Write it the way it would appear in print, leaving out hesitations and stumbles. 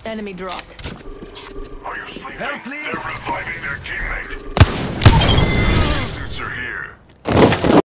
Enemy dropped. Are you sleeping? Help, please. They're reviving their teammate.